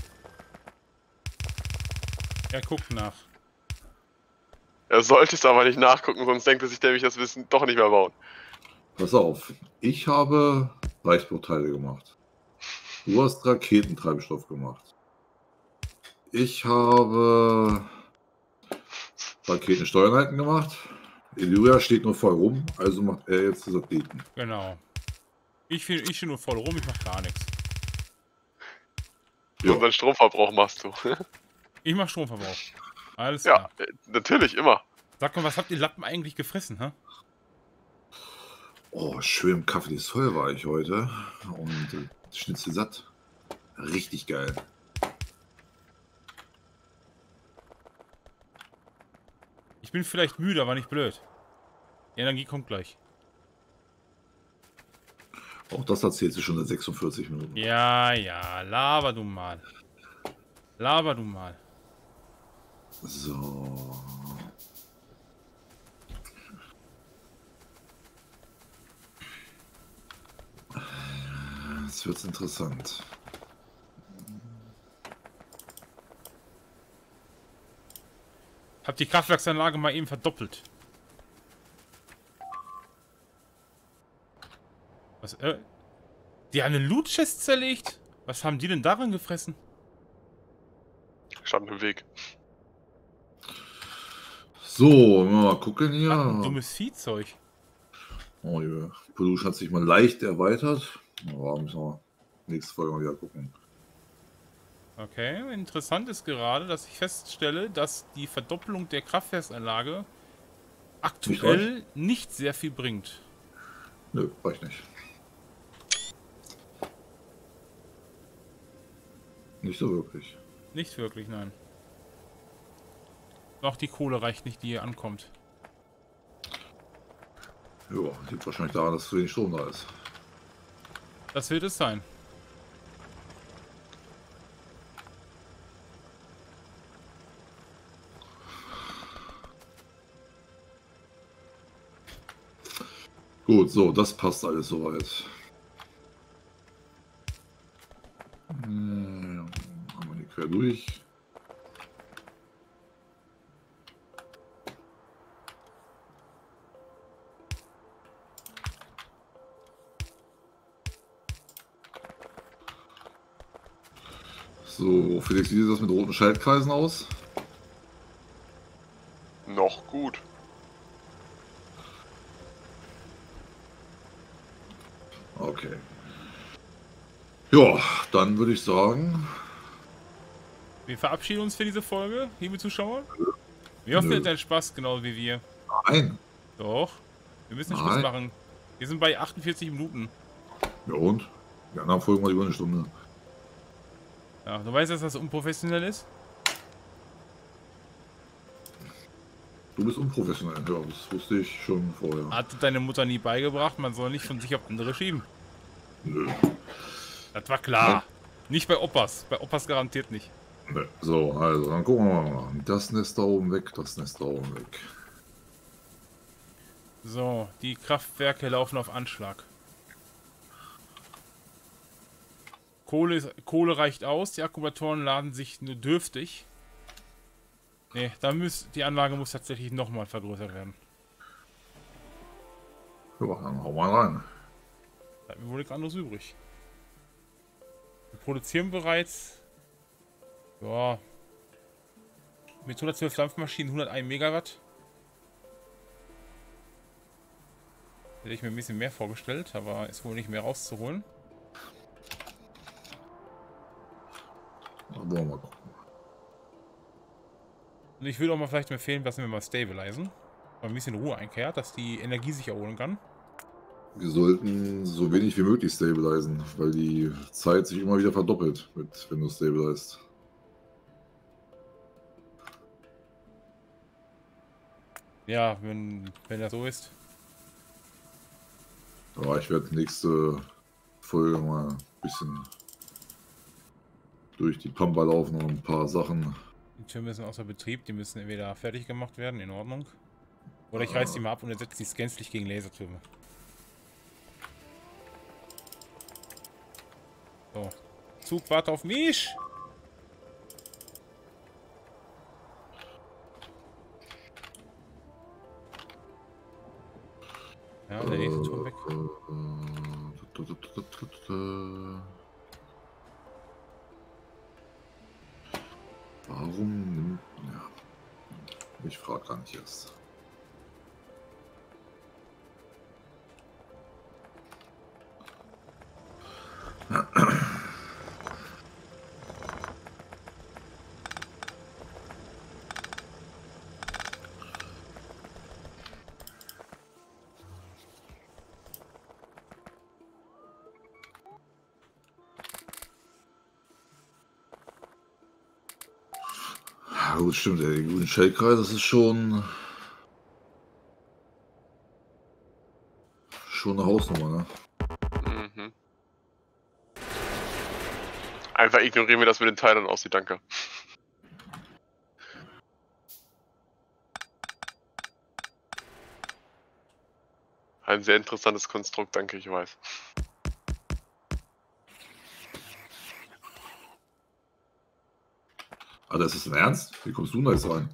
Er guckt nach. Er sollte es aber nicht nachgucken, sonst denkt er sich, der will das Wissen doch nicht mehr bauen. Pass auf, ich habe Reichsbauteile gemacht. Du hast Raketentreibstoff gemacht. Ich habe Raketensteuereinheiten gemacht. Illyria steht nur voll rum, also macht er jetzt die Satelliten. Genau. Ich stehe ich nur voll rum, ich mach gar nichts. Ja. Unseren Stromverbrauch machst du. Ich mach Stromverbrauch. Alles Ja, klar. äh, natürlich, immer. Sag mal, was habt ihr Lappen eigentlich gefressen, hä? Oh, schön im Kaffee des Zoll war ich heute. Und äh, Schnitzel satt. Richtig geil. Ich bin vielleicht müde, aber nicht blöd. Die Energie kommt gleich. Auch das erzählst du schon seit sechsundvierzig Minuten. Ja, ja, laber du mal. Laber du mal. So. Jetzt wird's interessant. Hab die Kraftwerksanlage mal eben verdoppelt. Was, äh? Die haben eine Loot-Chest zerlegt? Was haben die denn daran gefressen? Stand im Weg. So, mal gucken hier. Ach, ein dummes Viehzeug. Oh, die Pollution hat sich mal leicht erweitert. Aber müssen wir nächste Folge mal wieder gucken. Okay, interessant ist gerade, dass ich feststelle, dass die Verdoppelung der Kraftwerksanlage aktuell nicht, nicht sehr viel bringt. Nö, reicht nicht. Nicht so wirklich. Nicht wirklich, nein. Auch die Kohle reicht nicht, die hier ankommt. Ja, liegt wahrscheinlich daran, dass zu wenig Strom da ist. Das wird es sein. Gut, so, das passt alles soweit. Hm, haben wir hier quer durch. So, Felix, wie sieht das mit roten Schaltkreisen aus? Noch gut. Okay. Ja, dann würde ich sagen... Wir verabschieden uns für diese Folge, liebe Zuschauer. Wir hoffen, ihr hattet einen Spaß, genau wie wir. Nein. Doch. Wir müssen Nein. Schluss machen. Wir sind bei achtundvierzig Minuten. Ja und? Die anderen Folgen mal über eine Stunde. Ja, du weißt, dass das unprofessionell ist? Du bist unprofessionell, ja, das wusste ich schon vorher. Hat deine Mutter nie beigebracht, man soll nicht von sich auf andere schieben. Nö. Das war klar. Nicht bei Opas. Bei Opas garantiert nicht. Nö. So, also, dann gucken wir mal. Das Nest da oben weg, das Nest da oben weg. So, die Kraftwerke laufen auf Anschlag. Kohle, ist, Kohle reicht aus, die Akkumulatoren laden sich nur dürftig. Ne, da muss, die Anlage muss tatsächlich nochmal vergrößert werden. Ja, dann hau mal rein. Da hat mir wohl nichts anderes übrig. Wir produzieren bereits ja, mit hundertzwölf Dampfmaschinen hunderteins Megawatt. Hätte ich mir ein bisschen mehr vorgestellt, aber ist wohl nicht mehr rauszuholen. Da wollen wir mal gucken. Und ich würde auch mal vielleicht empfehlen, lassen wir mal stabilisen. Mal ein bisschen Ruhe einkehrt, dass die Energie sich erholen kann. Wir sollten so wenig wie möglich stabilisieren, weil die Zeit sich immer wieder verdoppelt, mit, wenn du stabilisierst. Ja, wenn, wenn das so ist. Ja, ich werde nächste Folge mal ein bisschen durch die Pampa laufen und ein paar Sachen. Die Türme sind außer Betrieb, die müssen entweder fertig gemacht werden, in Ordnung. Oder ich reiß die mal ab und ersetze die gänzlich gegen Lasertürme. So. Zug, warte auf mich! Ja, der nächste Turm weg. Warum nimmt. Ja. Ich frage gar nicht erst. Ja, gut, stimmt, der guten Shellkreis, das ist schon. Schon eine Hausnummer, ne? Mhm. Einfach ignorieren wir das mit den Teilern aussieht, danke. Ein sehr interessantes Konstrukt, danke, ich weiß. Alter, ist das denn ernst? Wie kommst du denn da jetzt rein?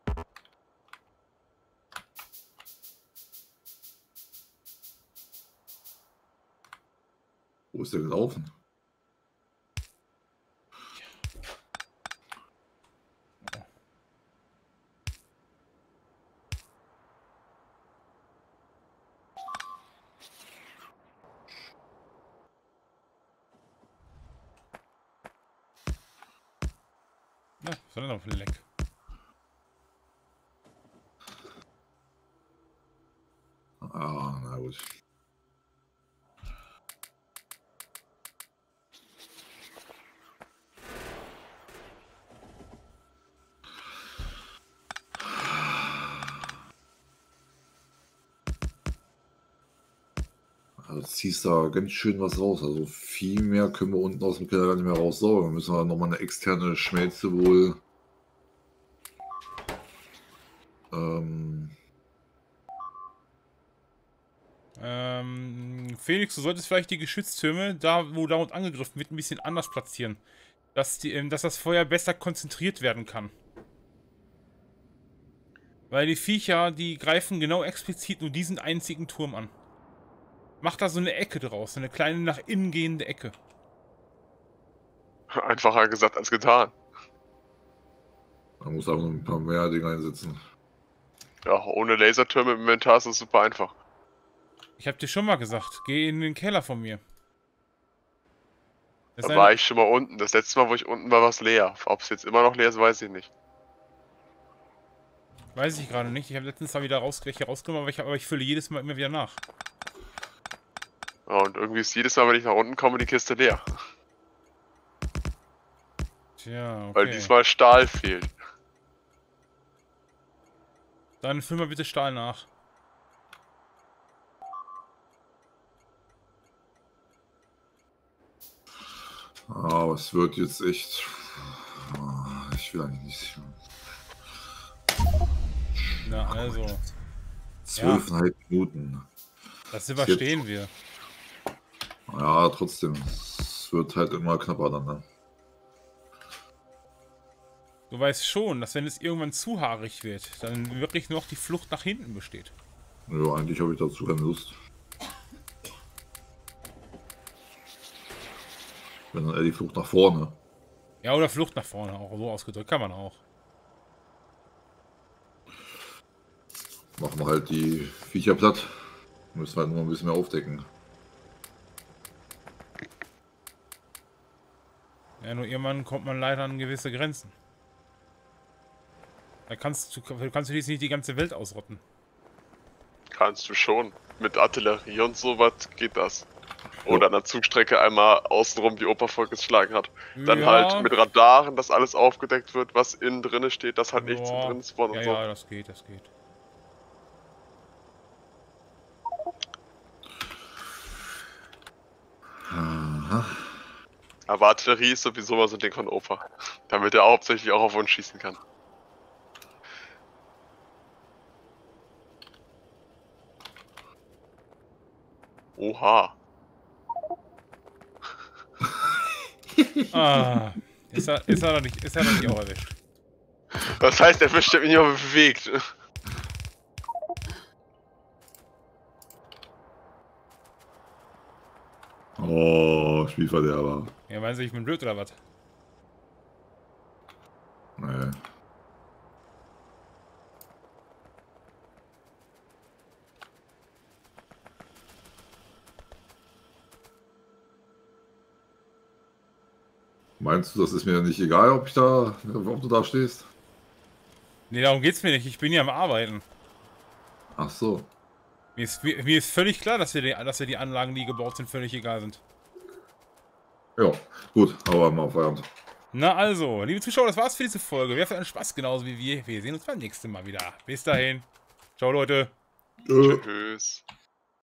Wo ist der gelaufen? Na, was soll denn noch für ein Leck? Ah, na gut. Also ziehst da ganz schön was raus. Also viel mehr können wir unten aus dem Keller gar nicht mehr raussaugen. Da müssen wir nochmal eine externe Schmelze wohl. Ähm, Ähm, Felix, du solltest vielleicht die Geschütztürme, da wo dauernd angegriffen wird, ein bisschen anders platzieren. Dass, die, ähm, dass das Feuer besser konzentriert werden kann. Weil die Viecher, die greifen genau explizit nur diesen einzigen Turm an. Mach da so eine Ecke draus, so eine kleine nach innen gehende Ecke. Einfacher gesagt als getan. man muss einfach noch ein paar mehr Dinge einsetzen. Ja, ohne Lasertürme im Inventar ist es super einfach. Ich hab dir schon mal gesagt, geh in den Keller von mir. Das Da ist war eine, ich schon mal unten. Das letzte Mal, wo ich unten war, war es leer. Ob es jetzt immer noch leer ist, weiß ich nicht. weiß ich gerade nicht. Ich habe letztens mal wieder raus, welche rausgenommen, aber ich, hab, aber ich fülle jedes Mal immer wieder nach. Ja, und irgendwie ist jedes Mal, wenn ich nach unten komme, die Kiste leer. Tja, okay. Weil diesmal Stahl fehlt. Dann füll mal bitte Stahl nach. Aber es wird jetzt echt. Ich will eigentlich nicht. Na, also. Zwölfeinhalb Minuten. Das überstehen wir. Ja, trotzdem. Es wird halt immer knapper dann, ne? Du weißt schon, dass wenn es irgendwann zu haarig wird, dann wirklich nur noch die Flucht nach hinten besteht. Ja, eigentlich habe ich dazu keine Lust. Wenn dann eher die Flucht nach vorne. Ja, oder Flucht nach vorne, auch so ausgedrückt, kann man auch. Machen wir halt die Viecher platt. Müssen wir halt nur ein bisschen mehr aufdecken. Ja, nur irgendwann kommt man leider an gewisse Grenzen. Da kannst du, kannst du jetzt nicht die ganze Welt ausrotten. Kannst du schon. Mit Artillerie und sowas geht das. Oder an der Zugstrecke einmal außenrum die Oper vollgeschlagen hat. Dann Ja. halt mit Radaren, dass alles aufgedeckt wird, was innen drinne steht, dass halt nichts Ja. drin spawnt und Ja, so. ja, das geht, das geht. Aber Artillerie ist sowieso mal so ein Ding von Opa. Damit er hauptsächlich auch auf uns schießen kann. Oha. Ah, ist er, ist er doch nicht, ist er doch nicht auch erwischt. Das heißt, er bestimmt nicht mehr bewegt. Oh, Spielverderber. Ja, meinen Sie, ich bin blöd oder was? Nee. Meinst du, das ist mir nicht egal, ob ich da, ob du da stehst? Nee, darum geht's mir nicht. Ich bin hier am Arbeiten. Ach so. Mir ist, mir, mir ist völlig klar, dass wir, die, dass wir die Anlagen, die gebaut sind, völlig egal sind. Ja, gut, aber mal auf Feierabend. Na also, liebe Zuschauer, das war's für diese Folge. Wer für einen Spaß, genauso wie wir. Wir sehen uns beim nächsten Mal wieder. Bis dahin. Ciao, Leute. Äh. Tschüss.